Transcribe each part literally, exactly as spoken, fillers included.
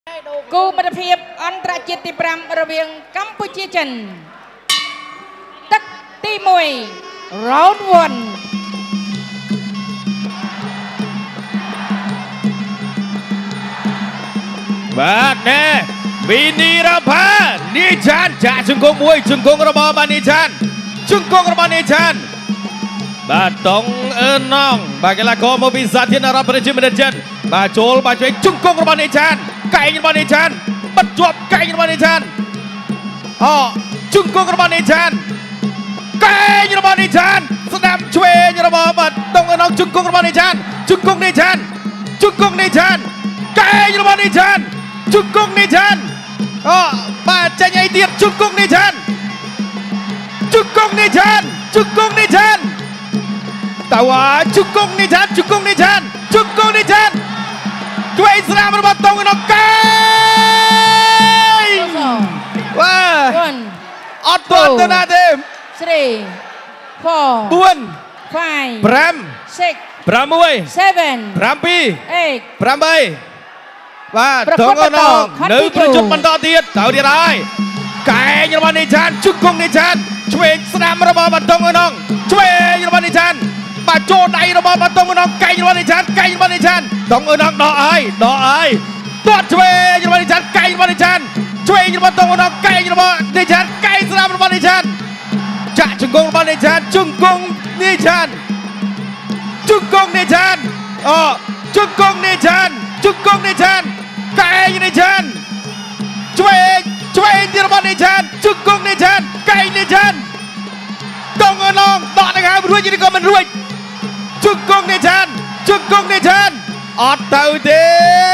គូមិត្តភាពអន្តរជាតិទីប្រាំរវាងកម្ពុជាចិនទឹកទីមួយ round one បាទណែវីនីរ៉ាផានីឆានចាក់ជង្គង់មួយជង្គង់របស់បាទនីឆានជង្គង់របស់នីឆានបាទតងអឺណងបាទកីឡាករមកពីសាធារណរដ្ឋប្រជាមានិតចិនបាទចូលបាទជួយជង្គង់របស់នីឆានកែងរបស់នីឆានបិទជាប់កែងរបស់នីឆានអូជង្គង់របស់នីឆានកែងរបស់នីឆានស្ដាប់ឆ្វេងរបស់បាទតងអឺណងជង្គង់របស់នីឆានជង្គង់នីឆានជង្គង់នីឆានកែងរបស់នីឆានជង្គង់នីឆានអូបាទចេញអីទៀតជង្គង់នីឆានជង្គង់នីឆានជង្គង់នីឆានតើវ៉ាជង្គង់នីឆានជង្គង់នីឆានជង្គង់នីឆានជួយស្រាមរបស់តងអឺណងកែងវ៉ាអត់ទាន់ទៅណាទេ three four 4 five 5 six 6 seven 7 eight 8បាទតងអឺណងនៅប្រជុំបន្តទៀតទៅទៀតហើយកែងរបស់នីឆានជង្គង់នីឆានឆ្វេងស្ដាំរបស់បាទតងអឺណងឆ្វេងរបស់នីឆានបាទចូលដៃរបស់បាទតងអឺណងកែងរបស់នីឆានកែងរបស់នីឆានតងអឺណងដកហើយដកហើយទាត់ឆ្វេងរបស់នីឆានកែងរបស់នីឆានឆ្វេងរបស់តងអឺណងកែងរបស់នីឆានកែងស្ដាំរបស់នីឆានចាក់ជង្គង់របស់នីឆានជង្គង់នីឆានជង្គង់នីឆានអូជង្គង់នីឆានជង្គង់នីឆានកែងនីឆានឆ្វេងឆ្វេងទីរបស់នីឆានជង្គង់នីឆានកែងនីឆានតងអឺណងដកដង្ហើមរួចនេះក៏មិនរួចជង្គង់នីឆានជង្គង់នីឆានអត់ទៅទេ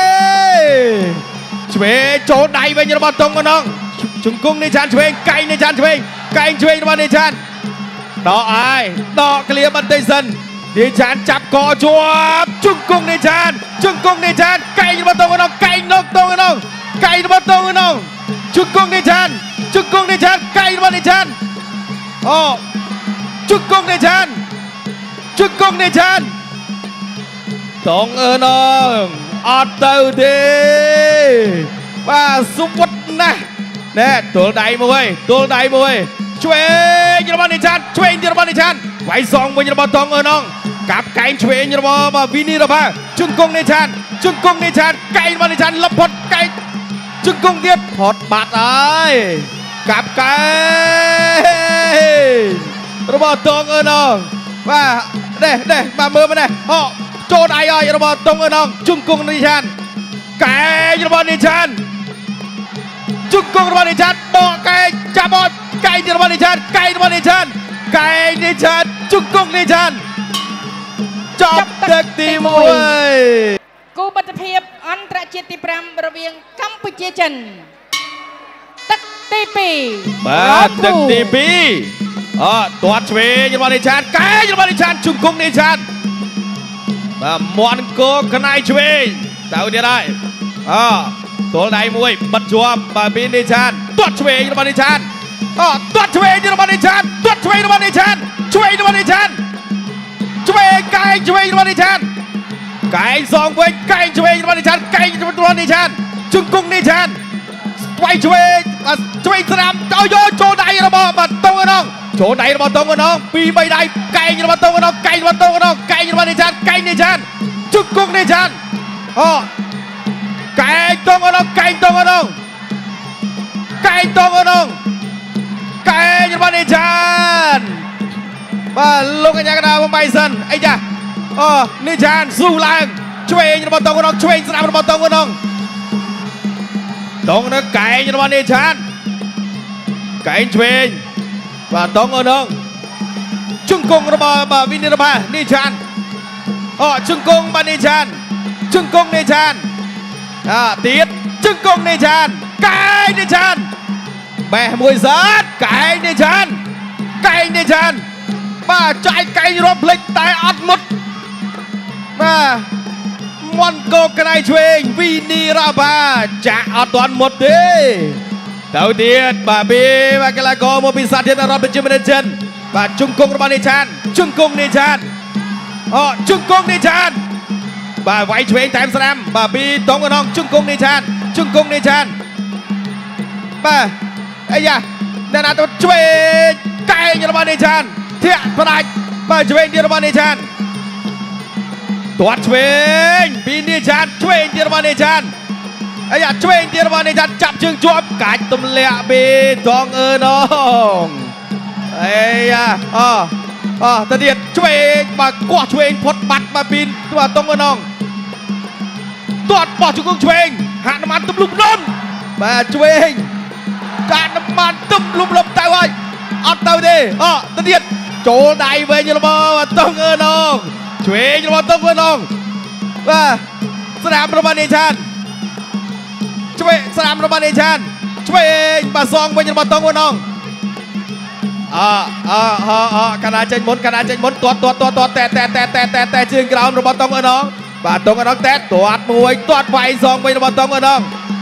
ឆ្វេងចូលដៃវិញរបស់តងអឺណងជង្គង់នីឆានឆ្វេងកែងនីឆានឆ្វេងកែងឆ្វេងរបស់នីឆានដកហើយដកគ្លៀបបន្តិចសិននីឆានចាប់កជាប់ជង្គង់នីឆានជង្គង់នីឆានកែងរបស់តងអឺណងកែងនកតងអឺណងកែងរបស់តងអឺណងជង្គង់នីឆានជង្គង់នីឆានកែងរបស់នីឆានអូជង្គង់នីឆានជង្គង់នីឆានតងអឺណងអត់ទៅទេបាទសុវត្ថិណាស់ណែទល់ដៃមួយទល់ដៃមួយឆ្វេងរបស់នីឆានឆ្វេងទីរបស់នីឆានវាយសងវិញរបស់តងអឺណងកាប់កែងឆ្វេងរបស់វីនីរ៉ាផាជង្គង់នីឆានជង្គង់នីឆានកែងរបស់នីឆានលបផុតកែងជង្គង់ទៀតផុតបាត់ហើយកាប់កែងរបស់តងអឺណងបាទនេះនេះបាទមើលមកនេះអូចូលដៃហើយរបស់តងអឺណងជង្គង់នីឆានកែងរបស់នីឆានជង្គង់របស់នីឆានដកកែងចាប់អត់កែងរបស់នីឆានកែងរបស់នីឆានកែងនីឆានជង្គង់នីឆានចប់ទឹកទីមួយគូមិត្តភាពអន្តរជាតិទីប្រាំរវាងកម្ពុជាចិនទឹកទីពីរបាទទឹកទីពីរអត់ទាត់ឆ្វេងរបស់នីឆានកែងរបស់នីឆានជង្គង់នីឆានបាទមន់គោកណៃឆ្វេងទៅទៀតហើយអទល់ដៃមួយបិទជាប់បាទពីនីឆានទាត់ឆ្វេងរបស់នីឆានអទាត់ឆ្វេងរបស់នីឆានទាត់ឆ្វេងរបស់នីឆានឆ្វេងរបស់នីឆានឆ្វេងកែងឆ្វេងរបស់នីឆានកែងសងវិញកែងឆ្វេងរបស់នីឆានកែងរបស់នីឆានជង្គង់នីឆានស្វ័យឆ្វេងឆ្វេងស្រាំទៅយកចូលដៃរបស់បាទតងអឺណងចូលដៃរបស់តងអឺណងពីរបីដៃកែងរបស់តងអឺណងកែងរបស់តងអឺណងកែងរបស់នីឆានកែងនីឆានជង្គង់នីឆានអូកែងតងអឺណងកែងតងអឺណងកែងតងអឺណងកែងរបស់នីឆានបាទលោកកញ្ញាកណ្ដាលបំបីសិនអីចាអូនីឆានស៊ូឡើងឆ្វេងរបស់តងអឺណងឆ្វេងស្ដាំរបស់តងអឺណងតងនៅកែងរបស់នីឆានកែងឆ្វេងបាទតងអឺណងជង្គង់របស់បាទវីនីរ៉ាផានីឆានអូជង្គង់បាទនីឆានជង្គង់នីឆានអើទៀតជង្គង់នីឆានកែងនីឆានបេះមួយសាតកែងនីឆានកែងនីឆានបាទចាយកែងរត់ភ្លេចតែអត់មុតបាទមន់គោកណៃឆ្វេងវីនីរ៉ាផាចាក់អត់ទាន់មុតទេទៅទៀតបាទពីបាទកីឡាករមកពីសាធារណរដ្ឋប្រជាមានិតចិនបាទជង្គង់របស់នីឆានជង្គង់នីឆានអូជង្គង់នីឆាន បាទវាយឆ្វេងតាមស្ដាំបាទពីតងកណងជង្គង់នីឆានជង្គង់នេះចានបាទអាយ៉ាអ្នកណាទៅឆ្វេងកែងរបស់នេះចានធាក់ផ្ដាច់បាទឆ្វេងទៀតរបស់នេះចានទាត់ឆ្វេងពីនេះចានឆ្វេងទៀតរបស់នេះចានអាយ៉ាឆ្វេងទៀតរបស់នេះចានចាប់ជើងជាប់កាច់ទម្លាក់បេតងអឺណងអាយ៉ាអូអូទៅទៀតឆ្វេងបាទគោះឆ្វេងផុតបាត់បាទពីបាទតងអឺណងទាត់បោះជង្គង់ឆ្វេងហាក់បានទម្លុំលំបាទឆ្វេងកាត់បានទម្លុំលំទៅហើយអត់ទៅទេអូទៅទៀតចូលដៃវិញរបស់តងអឺណងឆ្វេងរបស់តងអឺណងបាទស្រាមរបស់នេះចានឆ្វេងស្រាមរបស់នេះចានឆ្វេងបាទសងវិញរបស់តងអឺណងអអអអកណ្ដាលចេញមុនកណ្ដាលចេញមុនទាត់ទាត់ទាត់ទាត់តែតែតែតែតែតែជើងក្រោមរបស់តងអឺណងបាទតងអឺណងតែទាត់មួយទាត់វាយសងវិញរបស់តងអឺណង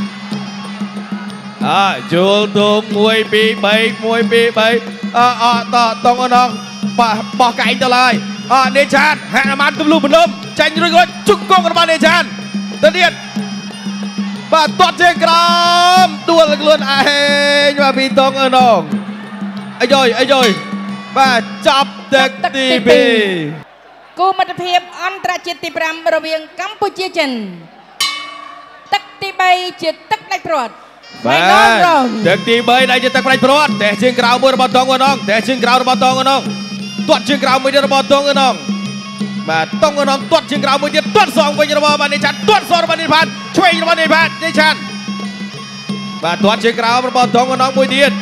អើជូលទូកមួយពីរបីមួយពីរបីអអតតងអឺណងបាទបោះកែងទៅឡើយអនេឆានហាក់បានទម្លុះបន្លំចាញ់រួចរួចជង្គង់របស់នេឆានទៅទៀតបាទទាត់ជើងក្រោមដួលខ្លួនឯងបាទពីតងអឺណងអាយអាយបាទចាប់ទឹកទីពីរគូមិត្តភាពអន្តរជាតិទីប្រាំរវាងកម្ពុជាចិនទឹកទីបីជាទឹកដាច់ព្រាត់បាទទឹកទីបីដែលជាទឹកដាច់ព្រាត់តែជើងក្រោមមួយរបស់តងអឺណងតែជើងក្រោមរបស់តងអឺណងទាត់ជើងក្រោមមួយទៀតរបស់តងអឺណងបាទតងអឺណងទាត់ជើងក្រោមមួយទៀតទាត់សងវិញរបស់បាទនេឆានទាត់សងរបស់នេផានឆ្វេងរបស់នេផាននេឆានបាទទាត់ជើងក្រោមរបស់តងអឺណងមួយទៀត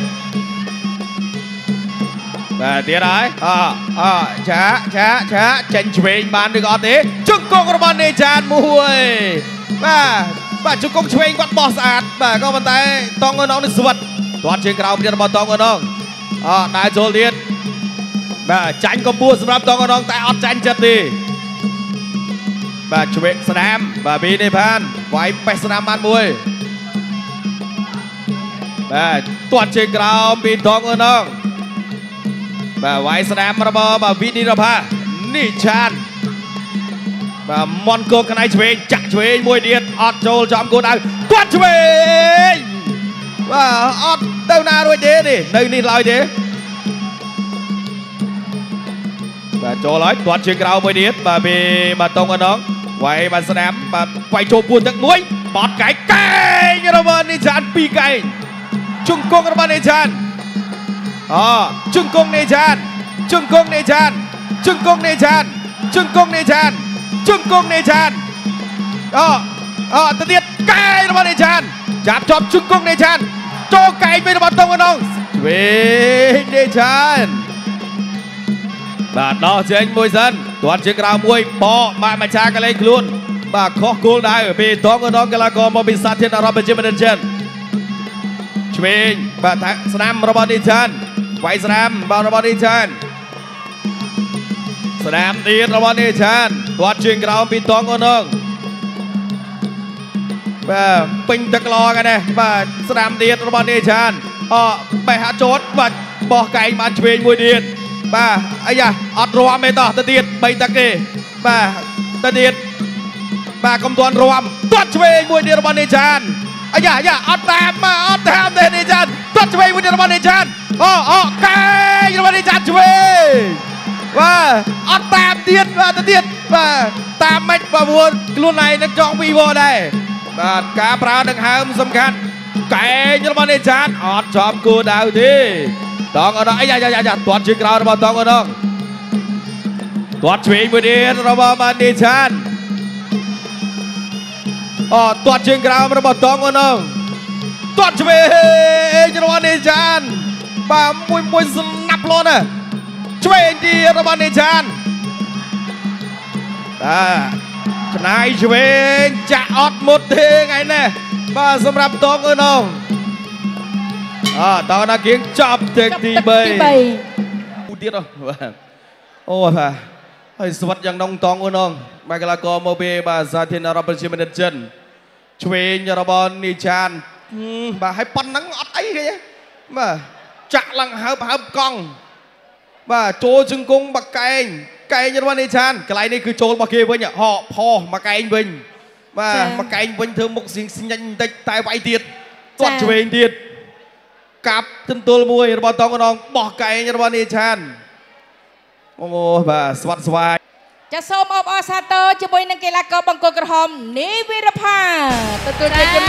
បាទទៀតហើយអអឆាឆាឆាចេញឆ្វេងបានឬក៏អត់ទេជង្គង់របស់នេឆានមួយបាទបាទជង្គង់ឆ្វេងគាត់បោះស្អាតបាទក៏ប៉ុន្តែតងអឺណងនេះស្វិតទាត់ជើងក្រោមទៀតរបស់តងអឺណងអដើរចូលទៀតបាទចាញ់កម្ពស់សម្រាប់តងអឺណងតែអត់ចាញ់ចិត្តទេបាទឆ្វេងស្នាមបាទពីនេះផានវាយបេះស្នាមបានមួយបាទទាត់ជើងក្រោមពីតងអឺណងបាទវាយស្នាមរបស់បាទវិនីរផានេះឆានបាទមន់គោកណៃឆ្វេងចាក់ឆ្វេងមួយទៀតអត់ចូលចំគោលដៅទាត់ឆ្វេងបាទអត់ទៅណារួចទេនេះនៅនេះឡើយទេបាទចូលហើយទាត់ជើងក្រោមមួយទៀតបាទពីបាទតងអឺណងវាយបាទស្នាមបាទវាយចូលពួនទឹកមួយបត់កែងកែងរបស់នេះឆានពីរកែងជង្គង់របស់នេះឆានអជង្គង់នេឆានជង្គង់នេឆានជង្គង់នេឆានជង្គង់នេឆានជង្គង់នេឆានអអទៅទៀតកែងរបស់នេឆានចាប់ជាប់ជង្គង់នេឆានចូលកែងវិញរបស់តងអឺណងឆ្វេងនេឆានបាទដោះចេញមួយសិនទាត់ជើងក្រោមមួយបកបាទមកឆាកលេងខ្លួនបាទខុសគោលដៅពីតងអឺណងកីឡាករមកពីសាធារណរដ្ឋប្រជាមានិតចិនឆ្វេងបាទស្នាមរបស់នេឆានវាយស្នាមបាទរបស់នេឆានស្នាមទៀតរបស់នេឆានទាត់ជើងក្រោមពីតងអឺណងបាទពេញទឹកឡងហ្នឹងបាទស្នាមទៀតរបស់នេឆានអបេះហាចោតបាទបោះកែងបានឆ្វេងមួយទៀតបាទអាយ៉ាអត់រាំទេតោះទៅទៀតបីទឹកទេបាទទៅទៀតបាទកុំទាន់រាំទាត់ឆ្វេងមួយទៀតរបស់នេឆានអាយ៉ាយ៉ាអត់តាមមកអត់តាមទេនេឆានទាត់ឆ្វេងមួយទៀតរបស់នេឆានអូអូកែងរបស់នេឆានឆ្វេងបាទអត់តាមទៀតបាទទៅទៀតបាទតាមមិនបាទវល់ខ្លួនឯងនឹងចង់ពីវល់ដែរបាទការប្រើដង្ហើមសំខាន់កែងរបស់នេឆានអត់ចំគោលដៅទេតងអឺណងអាយ៉ាយ៉ាយ៉ាទាត់ជើងក្រោមរបស់តងអឺណងទាត់ឆ្វេងមួយទៀតរបស់បាទនេឆានអូទាត់ជើងក្រោមរបស់តងអឺណងទាត់ឆ្វេងរបស់នេឆានបាទមួយមួយស្នាប់ខ្លួនណាឆ្វេងទៀតរបស់នេឆានបាទច្នៃឆ្វេងចាក់អត់មុតទេថ្ងៃនេះបាទសម្រាប់តងអឺណងអើតើណាគៀងចាប់ទឹកទីបីទៀតបាទអូបាទហើយស្វិតយ៉ាងនងតងអឺណងបាទកីឡាករមកពីបាទសាធារណរដ្ឋប្រជាមានិតចិនឆ្វេងរបស់នេឆានបាទឲ្យប៉ុណ្ណឹងអត់អីគេបាទចាក់ឡើងហើបហើបកង់បាទចូលជង្គង់បាក់កែងកែងរបស់នេឆានកន្លែងនេះគឺចូលរបស់គេវិញហកផោះមកកែងវិញបាទមកកែងវិញធ្វើមុខស្ញាញ់បន្តិចតែវាយទៀតទាត់ឆ្វេងទៀតកាប់ទន្ទល់មួយរបស់តងកណងបោះកែងរបស់នីឆានអូបាទស្វាត់ស្វាយចាសូមអបអរសាទរជាមួយនឹងកីឡាករបង្គោលក្រហមនីវីរផាទទួលយក